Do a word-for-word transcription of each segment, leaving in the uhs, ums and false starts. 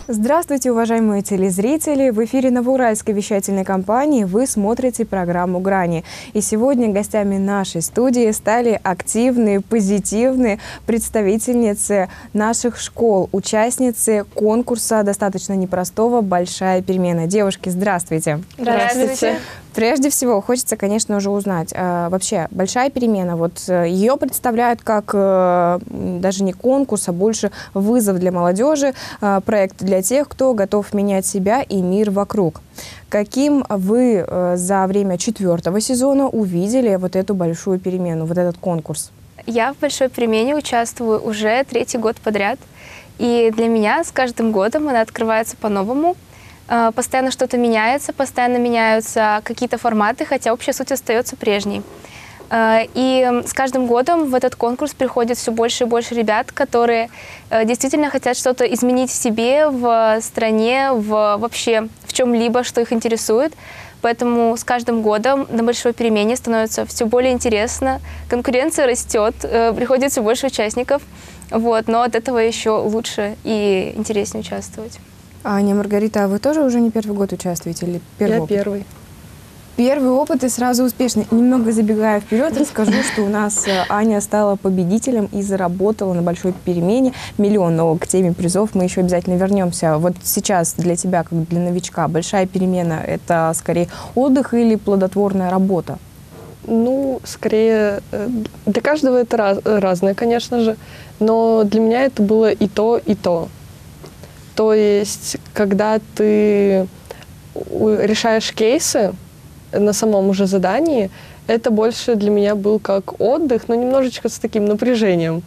Здравствуйте, уважаемые телезрители! В эфире Новоуральской вещательной компании вы смотрите программу «Грани». И сегодня гостями нашей студии стали активные, позитивные представительницы наших школ, участницы конкурса достаточно непростого «Большая перемена». Девушки, здравствуйте! Здравствуйте! Прежде всего, хочется, конечно, уже узнать, а, вообще, большая перемена, вот ее представляют как а, даже не конкурс, а больше вызов для молодежи, а, проект для тех, кто готов менять себя и мир вокруг. Каким вы а, за время четвертого сезона увидели вот эту большую перемену, вот этот конкурс? Я в «Большой перемене» участвую уже третий год подряд, и для меня с каждым годом она открывается по-новому. Постоянно что-то меняется, постоянно меняются какие-то форматы, хотя общая суть остается прежней. И с каждым годом в этот конкурс приходит все больше и больше ребят, которые действительно хотят что-то изменить в себе, в стране, в, вообще в чем-либо, что их интересует. Поэтому с каждым годом на «Большой перемене» становится все более интересно, конкуренция растет, приходит все больше участников, вот, но от этого еще лучше и интереснее участвовать. Аня, Маргарита, а вы тоже уже не первый год участвуете или первый Я опыт? первый. Первый опыт и сразу успешный. Немного забегая вперед, расскажу, что у нас Аня стала победителем и заработала на «Большой перемене миллион. Но к теме призов мы еще обязательно вернемся. Вот сейчас для тебя, как для новичка, «Большая перемена» — это скорее отдых или плодотворная работа? Ну, скорее, для каждого это раз, разное, конечно же, но для меня это было и то, и то. То есть, когда ты решаешь кейсы на самом уже задании, это больше для меня был как отдых, но немножечко с таким напряжением.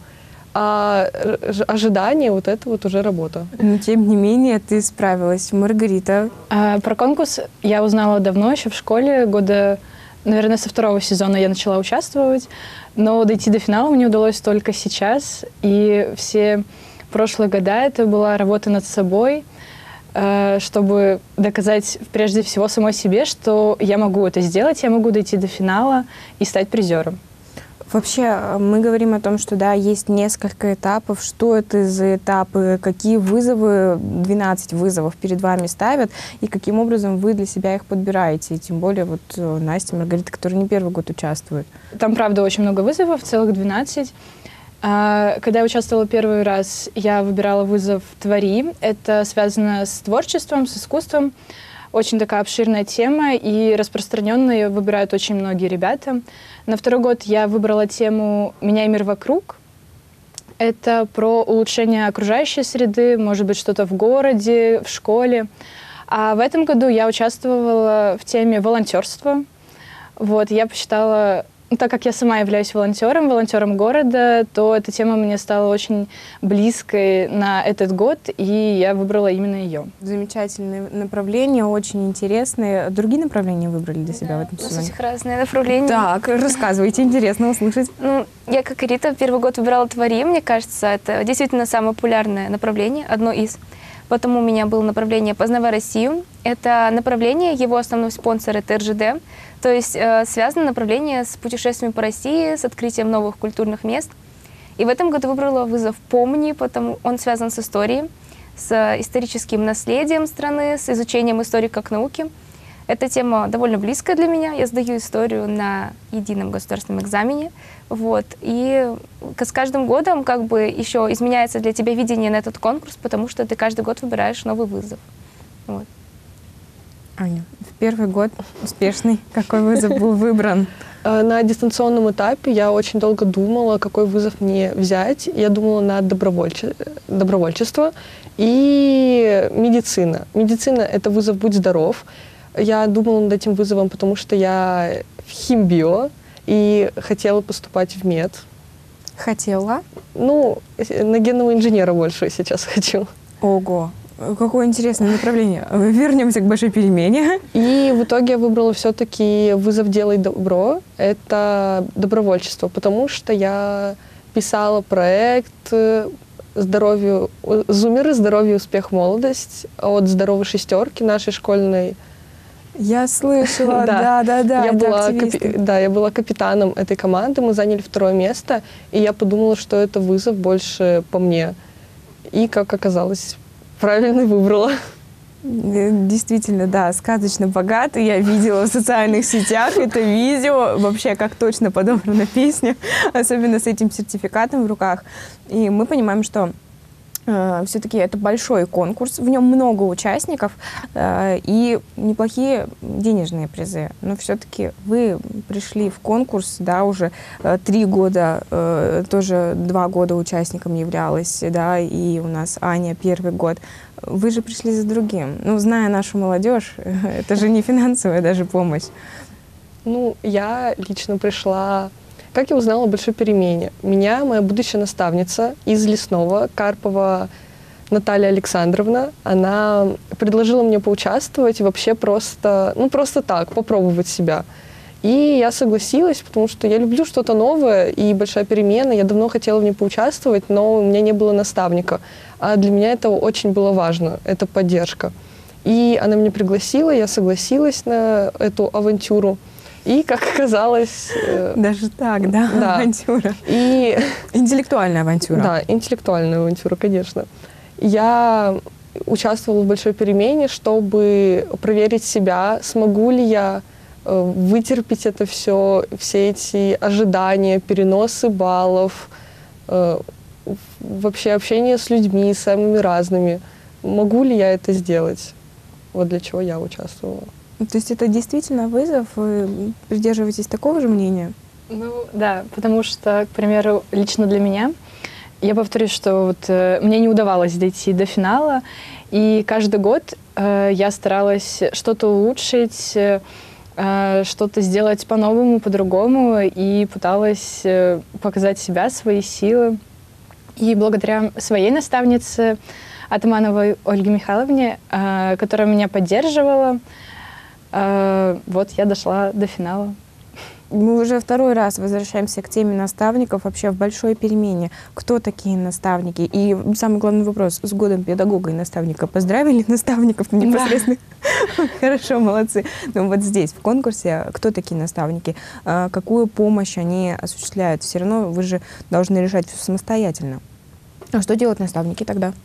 А ожидание, вот это вот уже работа. Но, тем не менее, ты справилась. Маргарита? А, про конкурс я узнала давно, еще в школе, года, наверное, со второго сезона я начала участвовать, но дойти до финала мне удалось только сейчас, и все прошлые года это была работа над собой, чтобы доказать прежде всего самой себе, что я могу это сделать, я могу дойти до финала и стать призером. Вообще, мы говорим о том, что да, есть несколько этапов. Что это за этапы, какие вызовы, двенадцать вызовов перед вами ставят, и каким образом вы для себя их подбираете? И тем более вот Настя, Маргарита, которые не первый год участвуют. Там, правда, очень много вызовов, целых двенадцать. Когда я участвовала первый раз, я выбирала вызов «Твори». Это связано с творчеством, с искусством. Очень такая обширная тема, и распространенную ее выбирают очень многие ребята. На второй год я выбрала тему «Меняй мир вокруг». Это про улучшение окружающей среды, может быть, что-то в городе, в школе. А в этом году я участвовала в теме волонтерства. Вот, я посчитала... Так как я сама являюсь волонтером, волонтером города, то эта тема мне стала очень близкой на этот год, и я выбрала именно ее. Замечательные направления, очень интересные. Другие направления выбрали для себя да, в этом сезоне? У нас разные направления. Так, рассказывайте, интересно услышать. Ну, я, как и Рита, первый год выбирала «Твори». Мне кажется, это действительно самое популярное направление, одно из. Потом у меня было направление «Познавай Россию». Это направление, его основной спонсор — это эр жэ дэ. То есть э, связано направление с путешествиями по России, с открытием новых культурных мест. И в этом году выбрала вызов «Помни», потому он связан с историей, с историческим наследием страны, с изучением истории как науки. Эта тема довольно близкая для меня. Я сдаю историю на едином государственном экзамене. Вот. И с каждым годом как бы еще изменяется для тебя видение на этот конкурс, потому что ты каждый год выбираешь новый вызов. Вот. Аня, в первый год успешный. Какой вызов был выбран? На дистанционном этапе я очень долго думала, какой вызов мне взять. Я думала на добровольче... добровольчество и медицина. Медицина — это вызов «Будь здоров». Я думала над этим вызовом, потому что я в химбио и хотела поступать в мед. Хотела? Ну, на генного инженера больше сейчас хочу. Ого! Какое интересное направление. Вернемся к «Большой перемене». И в итоге я выбрала все-таки вызов «Делай добро». Это добровольчество, потому что я писала проект здоровью, «Зумеры. Здоровье, успех, молодость» от «Здоровой шестерки» нашей школьной. Я слышала, да, да, да. Я была, капи... да, я была капитаном этой команды, мы заняли второе место, и я подумала, что это вызов больше по мне. И, как оказалось, правильный выбрала. Действительно, да, сказочно богатый. Я видела в социальных сетях это видео. Вообще, как точно подобрана песня, особенно с этим сертификатом в руках. И мы понимаем, что э, все-таки это большой конкурс, в нем много участников э, и неплохие денежные призы. Но все-таки вы пришли в конкурс, да, уже э, три года, э, тоже два года участником являлась, да, и у нас Аня первый год. Вы же пришли за другим. Ну, зная нашу молодежь, это же не финансовая даже помощь. Ну, я лично пришла... Как я узнала о большой перемене? Меня моя будущая наставница из Лесного, Карпова Наталья Александровна, она предложила мне поучаствовать и вообще просто, ну, просто так, попробовать себя. И я согласилась, потому что я люблю что-то новое и большая перемена. Я давно хотела в ней поучаствовать, но у меня не было наставника. А для меня это очень было важно, это поддержка. И она меня пригласила, я согласилась на эту авантюру. И, как оказалось... Даже так, да, да. авантюра. И... Интеллектуальная авантюра. Да, интеллектуальная авантюра, конечно. Я участвовала в большой перемене, чтобы проверить себя, смогу ли я вытерпеть это все, все эти ожидания, переносы баллов, вообще общение с людьми, самыми разными. Могу ли я это сделать? Вот для чего я участвовала. То есть это действительно вызов? Вы придерживаетесь такого же мнения? Ну, да, потому что, к примеру, лично для меня, я повторюсь, что вот, э, мне не удавалось дойти до финала, и каждый год э, я старалась что-то улучшить, э, что-то сделать по-новому, по-другому, и пыталась э, показать себя, свои силы. И благодаря своей наставнице Атамановой Ольге Михайловне, э, которая меня поддерживала, э, вот я дошла до финала. Мы уже второй раз возвращаемся к теме наставников вообще в большой перемене. Кто такие наставники? И самый главный вопрос, с годом педагога и наставника поздравили наставников непосредственно? Да. Хорошо, молодцы. Но вот здесь, в конкурсе, кто такие наставники? Какую помощь они осуществляют? Все равно вы же должны решать все самостоятельно. А что делают наставники тогда?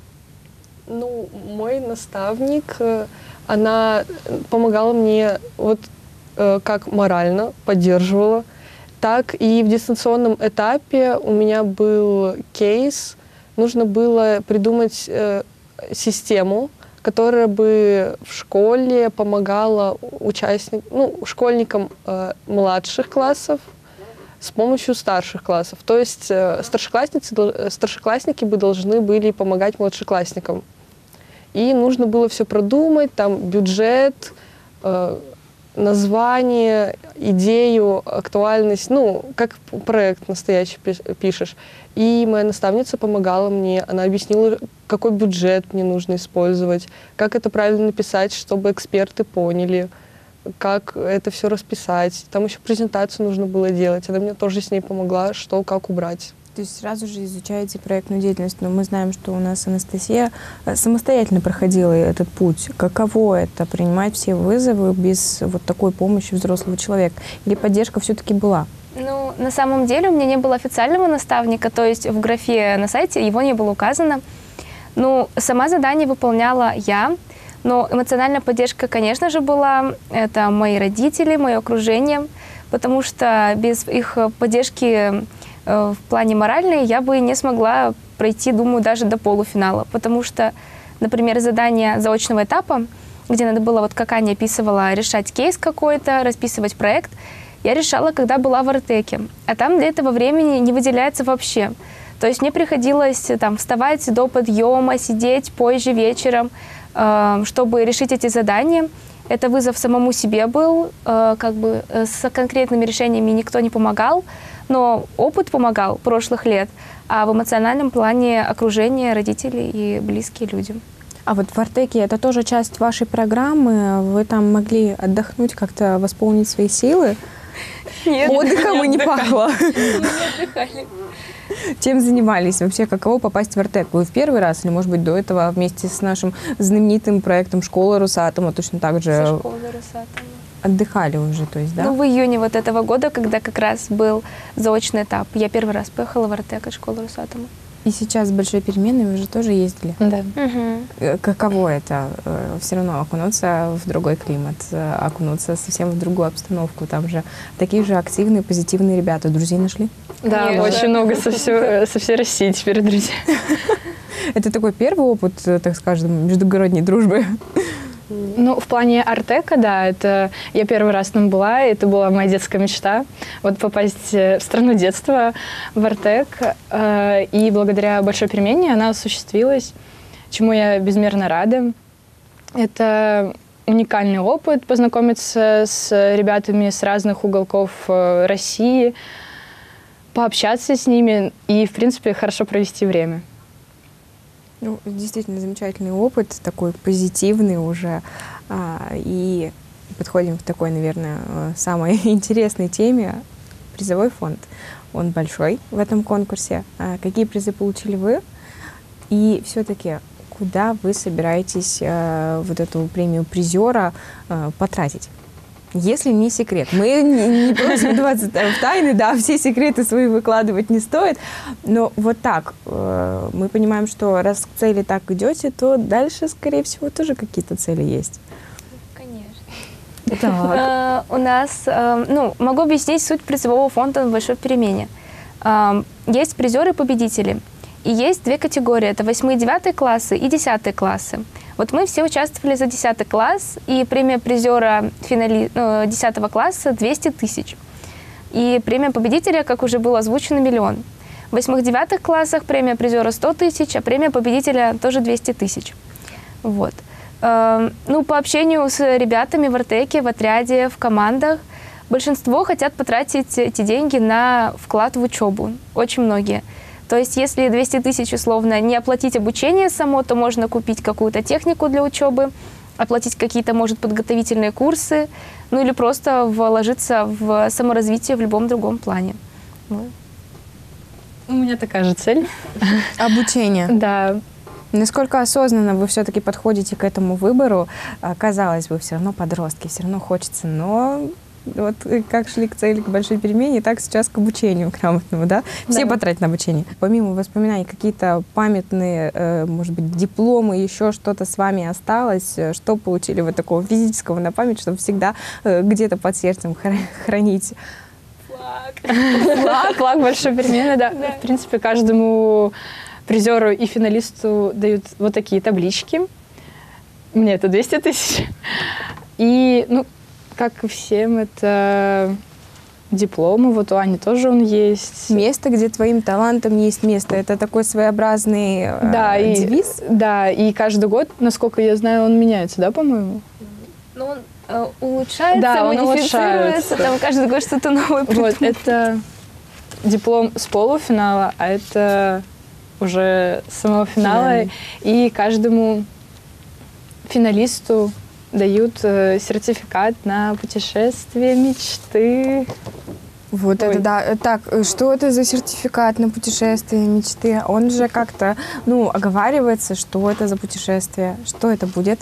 Ну, мой наставник, она помогала мне вот как морально поддерживала, так и в дистанционном этапе у меня был кейс. Нужно было придумать э, систему, которая бы в школе помогала участник, ну, школьникам э, младших классов с помощью старших классов. То есть э, старшеклассницы, старшеклассники бы должны были помогать младшеклассникам. И нужно было все продумать, там бюджет, э, название, идею, актуальность, ну, как проект настоящий пишешь. И моя наставница помогала мне, она объяснила, какой бюджет мне нужно использовать, как это правильно написать, чтобы эксперты поняли, как это все расписать. Там еще презентацию нужно было делать, она мне тоже с ней помогла, что, как убрать. То есть сразу же изучаете проектную деятельность, но мы знаем, что у нас Анастасия самостоятельно проходила этот путь. Каково это, принимать все вызовы без вот такой помощи взрослого человека? Или поддержка все-таки была? Ну, на самом деле у меня не было официального наставника, то есть в графе на сайте его не было указано. Ну, сама задание выполняла я, но эмоциональная поддержка, конечно же, была. Это мои родители, мое окружение, потому что без их поддержки в плане моральной я бы не смогла пройти, думаю, даже до полуфинала. Потому что, например, задание заочного этапа, где надо было, вот как Аня описывала, решать кейс какой-то, расписывать проект, я решала, когда была в Артеке. А там для этого времени не выделяется вообще. То есть мне приходилось там вставать до подъема, сидеть позже вечером, чтобы решить эти задания. Это вызов самому себе был, как бы с конкретными решениями никто не помогал. Но опыт помогал прошлых лет, а в эмоциональном плане окружение, родители и близкие люди. А вот в Артеке это тоже часть вашей программы? Вы там могли отдохнуть, как-то восполнить свои силы? Нет, отдыхом и не пахло. Не отдыхали. Чем занимались? Вообще, каково попасть в Артек? Вы в первый раз или, может быть, до этого вместе с нашим знаменитым проектом «Школа Росатома» точно так же Со школы Росатома. Отдыхали уже, то есть, да? Ну, в июне вот этого года, когда как раз был заочный этап, я первый раз поехала в Артек от школы Росатома. И сейчас с большой переменой вы же тоже ездили. Да. Мгм. Каково это? Все равно окунуться в другой климат, э, окунуться совсем в другую обстановку. Там же такие же активные, позитивные ребята. Друзей нашли? Да, Конечно. очень много со, всё- со всей России теперь друзья. Это такой первый опыт, э, так скажем, междугородней дружбы. Ну, в плане Артека, да, это я первый раз там была, и это была моя детская мечта, вот попасть э, в страну детства, в Артек, э, и благодаря большой перемене она осуществилась, чему я безмерно рада. Это уникальный опыт познакомиться с ребятами с разных уголков э, России, пообщаться с ними и, в принципе, хорошо провести время. Ну, действительно замечательный опыт, такой позитивный уже. А, и подходим к такой, наверное, э, самой интересной теме. Призовой фонд. Он большой в этом конкурсе. А какие призы получили вы? И все-таки куда вы собираетесь э, вот эту премию призера э, потратить? Если не секрет. Мы не, не просим двадцать в тайны, да, все секреты свои выкладывать не стоит. Но вот так, э, мы понимаем, что раз к цели так идете, то дальше, скорее всего, тоже какие-то цели есть. Конечно. Так. Э, У нас, э, ну, могу объяснить суть призового фонда в большой перемене. Э, Есть призеры-победители. И есть две категории. Это восьмые и девятые классы и десятые классы. Вот мы все участвовали за десятый класс, и премия призера финали... ну, десятого класса двести тысяч. И премия победителя, как уже было озвучено, миллион. В восьмых-девятых классах премия призера сто тысяч, а премия победителя тоже двести тысяч. Вот. Э, Ну, по общению с ребятами в Артеке, в отряде, в командах, большинство хотят потратить эти деньги на вклад в учебу. Очень многие. То есть, если двести тысяч условно не оплатить обучение само, то можно купить какую-то технику для учебы, оплатить какие-то, может, подготовительные курсы, ну или просто вложиться в саморазвитие в любом другом плане. Вот. У меня такая же цель. Обучение. Да, Насколько осознанно вы все-таки подходите к этому выбору? А, Казалось бы, все равно подростки, все равно хочется, но вот как шли к цели, к большой перемене, так сейчас к обучению грамотному, да? Все Да. потратят на обучение. Помимо воспоминаний, какие-то памятные, э, может быть, дипломы, еще что-то с вами осталось? Э, Что получили вы такого физического на память, чтобы всегда э, где-то под сердцем хра- хранить? флаг, флаг большой перемены, да. В принципе, каждому призеру и финалисту дают вот такие таблички. Мне это двести тысяч. И, ну, как и всем, это дипломы. Вот у Ани тоже он есть. Место, где твоим талантом есть место. Это такой своеобразный э, Да, и, девиз. да, и каждый год, насколько я знаю, он меняется, да, по-моему? Ну, он э, улучшается, Да, он модифицируется, улучшается. там каждый год что-то новое Вот, придумывает. это диплом с полуфинала, а это уже с самого финала. Финальный. И каждому финалисту дают э, сертификат на путешествие мечты. Вот Ой. это да. Так, э, что это за сертификат на путешествие мечты? Он же как-то, ну, оговаривается, что это за путешествие, что это будет.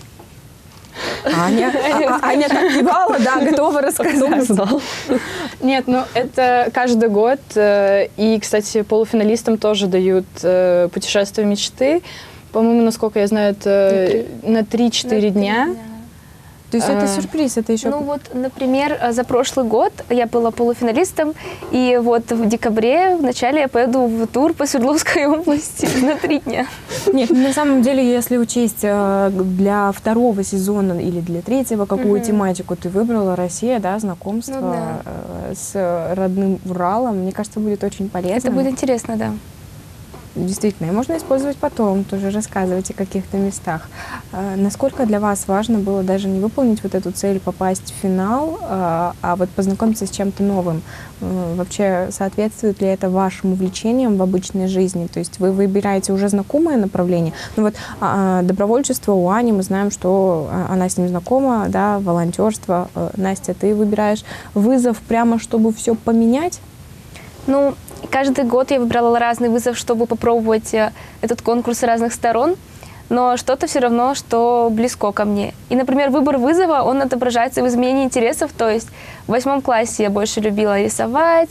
Аня, а- а- Аня так кивала, да, готова рассказать. Нет, ну это каждый год. э, И, кстати, полуфиналистам тоже дают э, путешествие мечты. По-моему, насколько я знаю, это на три-четыре дня. То есть это А. сюрприз, это еще... Ну вот, например, за прошлый год я была полуфиналистом, и вот в декабре вначале я поеду в тур по Свердловской области на три дня. Нет, на самом деле, если учесть э, для второго сезона или для третьего, какую Мгм. тематику ты выбрала, Россия, да, знакомство Ну да. э, с родным Уралом, мне кажется, будет очень полезно. Это будет интересно, да. Действительно, и можно использовать потом, тоже рассказывать о каких-то местах. А, насколько для вас важно было даже не выполнить вот эту цель, попасть в финал, а, а вот познакомиться с чем-то новым? М, Вообще, соответствует ли это вашим увлечениям в обычной жизни? То есть вы выбираете уже знакомое направление? Ну вот а, а, добровольчество у Ани, мы знаем, что а, она с ним знакома, да, волонтерство. Э, Настя, ты выбираешь вызов прямо, чтобы все поменять? Ну, каждый год я выбирала разный вызов, чтобы попробовать э, этот конкурс с разных сторон, но что-то все равно, что близко ко мне. И, например, выбор вызова, он отображается в изменении интересов, то есть в восьмом классе я больше любила рисовать,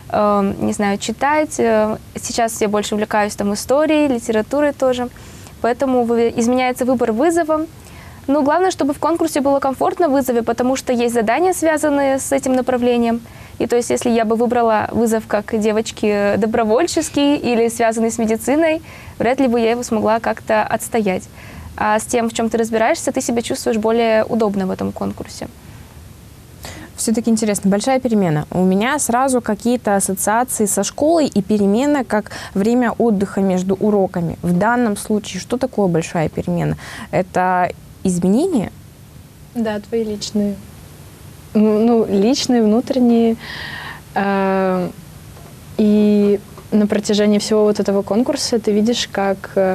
э, не знаю, читать. Сейчас я больше увлекаюсь там историей, литературой тоже. Поэтому изменяется выбор вызова. Но главное, чтобы в конкурсе было комфортно в вызове, потому что есть задания, связанные с этим направлением. И то есть, если я бы выбрала вызов как девочки добровольческий или связанный с медициной, вряд ли бы я его смогла как-то отстоять. А с тем, в чем ты разбираешься, ты себя чувствуешь более удобно в этом конкурсе. Все-таки интересно, большая перемена. У меня сразу какие-то ассоциации со школой и перемена как время отдыха между уроками. В данном случае, что такое большая перемена? Это изменения? Да, твои личные. Ну, личные, внутренние. Э, и на протяжении всего вот этого конкурса ты видишь, как э,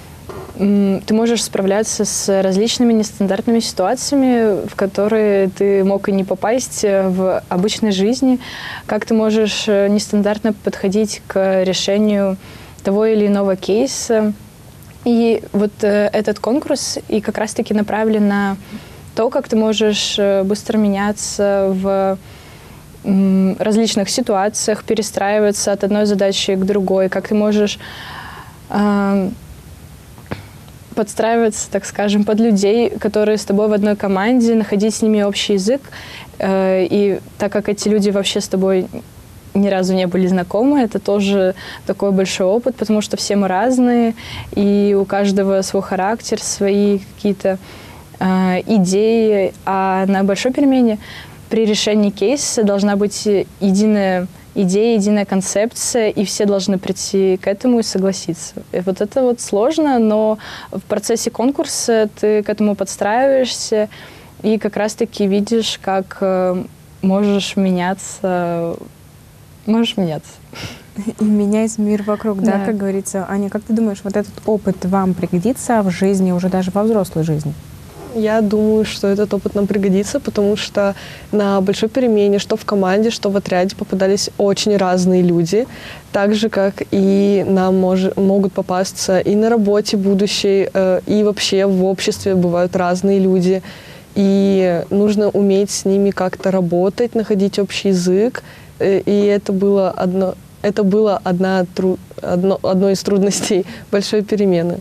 ты можешь справляться с различными нестандартными ситуациями, в которые ты мог и не попасть в обычной жизни, как ты можешь нестандартно подходить к решению того или иного кейса. И вот э, этот конкурс и как раз-таки направлен на то, как ты можешь быстро меняться в м, различных ситуациях, перестраиваться от одной задачи к другой, как ты можешь э, подстраиваться, так скажем, под людей, которые с тобой в одной команде, находить с ними общий язык. Э, и так как эти люди вообще с тобой ни разу не были знакомы, это тоже такой большой опыт, потому что все мы разные, и у каждого свой характер, свои какие-то э, идеи. А на большой перемене при решении кейса должна быть единая идея, единая концепция, и все должны прийти к этому и согласиться. И вот это вот сложно, но в процессе конкурса ты к этому подстраиваешься и как раз-таки видишь, как э, можешь меняться, можешь меняться. И менять мир вокруг, да. да, как говорится. Аня, как ты думаешь, вот этот опыт вам пригодится в жизни, уже даже во взрослой жизни? Я думаю, что этот опыт нам пригодится, потому что на большой перемене, что в команде, что в отряде, попадались очень разные люди, так же, как и нам мож, могут попасться и на работе будущей, э, и вообще в обществе бывают разные люди. И нужно уметь с ними как-то работать, находить общий язык. Э, и это было, одно, это было одна, одно, одной из трудностей большой перемены.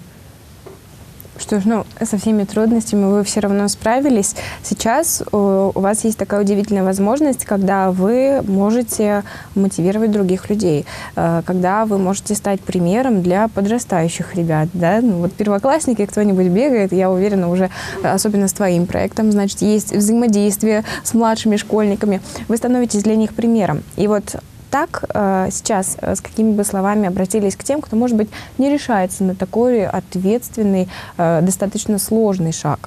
Что ж, ну, со всеми трудностями вы все равно справились. Сейчас у вас есть такая удивительная возможность, когда вы можете мотивировать других людей, когда вы можете стать примером для подрастающих ребят. Да? Ну, вот первоклассники, кто-нибудь бегает, я уверена, уже, особенно с твоим проектом, значит, есть взаимодействие с младшими школьниками. Вы становитесь для них примером. И вот так э, сейчас э, с какими бы словами обратились к тем, кто, может быть, не решается на такой ответственный, э, достаточно сложный шаг?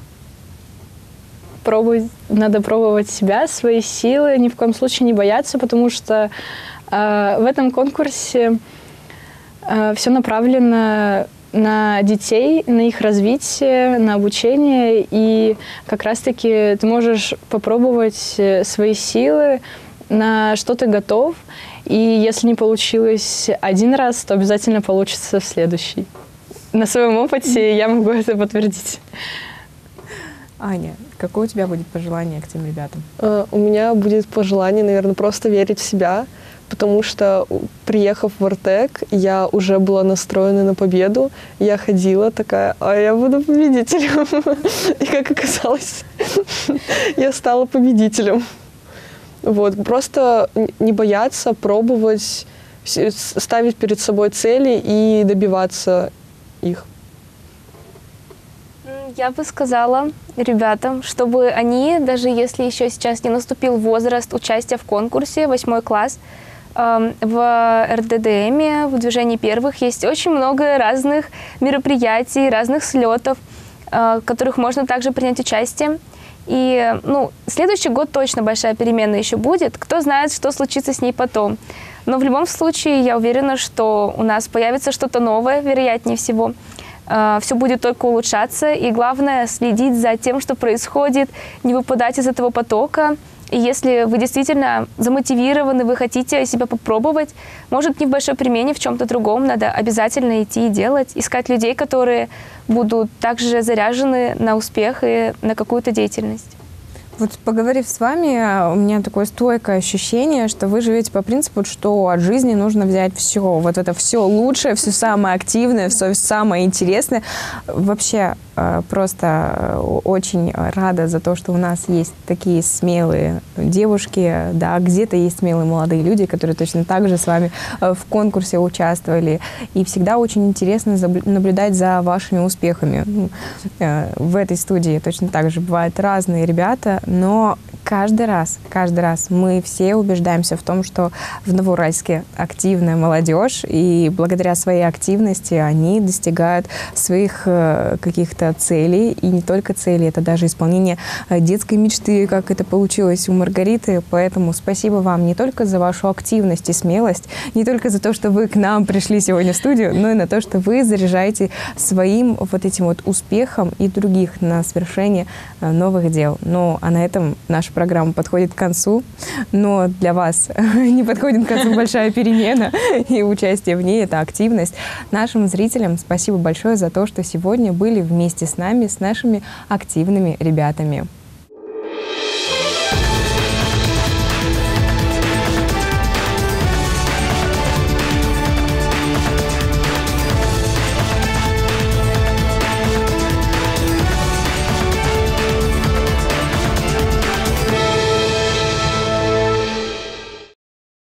Пробовать, надо пробовать себя, свои силы, ни в коем случае не бояться, потому что э, в этом конкурсе э, все направлено на детей, на их развитие, на обучение, и как раз-таки ты можешь попробовать свои силы, на что ты готов, и если не получилось один раз, то обязательно получится в следующий. На своем опыте я могу это подтвердить. Аня, какое у тебя будет пожелание к тем ребятам? Uh, у меня будет пожелание, наверное, просто верить в себя, потому что, приехав в Артек, я уже была настроена на победу. Я ходила такая, а я буду победителем. И как оказалось, я стала победителем. Вот, просто не бояться, пробовать, ставить перед собой цели и добиваться их. Я бы сказала ребятам, чтобы они, даже если еще сейчас не наступил возраст участия в конкурсе, восьмой класс, в эр дэ дэ эме, в движении первых, есть очень много разных мероприятий, разных слетов, в которых можно также принять участие. И, ну, следующий год точно большая перемена еще будет. Кто знает, что случится с ней потом. Но в любом случае, я уверена, что у нас появится что-то новое, вероятнее всего. Все будет только улучшаться. И главное, следить за тем, что происходит, не выпадать из этого потока. И если вы действительно замотивированы, вы хотите себя попробовать, может, не в большой перемене, в чем-то другом, надо обязательно идти и делать, искать людей, которые будут также заряжены на успех и на какую-то деятельность. Вот поговорив с вами, у меня такое стойкое ощущение, что вы живете по принципу, что от жизни нужно взять все. Вот это все лучшее, все самое активное, все самое интересное. Вообще просто очень рада за то, что у нас есть такие смелые девушки, да, где-то есть смелые молодые люди, которые точно так же с вами в конкурсе участвовали. И всегда очень интересно наблюдать за вашими успехами. В этой студии точно так же бывают разные ребята, но каждый раз, каждый раз мы все убеждаемся в том, что в Новоуральске активная молодежь, и благодаря своей активности они достигают своих э, каких-то целей, и не только целей, это даже исполнение э, детской мечты, как это получилось у Маргариты. Поэтому спасибо вам не только за вашу активность и смелость, не только за то, что вы к нам пришли сегодня в студию, но и на то, что вы заряжаете своим вот этим вот успехом и других на свершение э, новых дел. Ну, а на этом наша программа подходит к концу, но для вас не подходит к концу большая перемена, и участие в ней – это активность. Нашим зрителям спасибо большое за то, что сегодня были вместе с нами, с нашими активными ребятами.